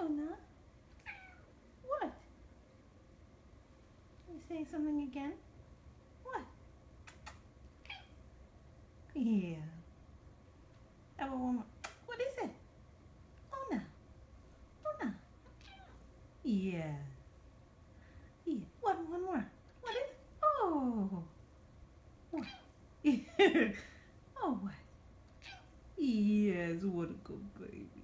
Luna. What? You saying something again? What? Yeah. How about one more? What is it? Luna. Luna. Yeah. Yeah. One more. What is it? Oh. What? Oh, what? Yes, what a good baby.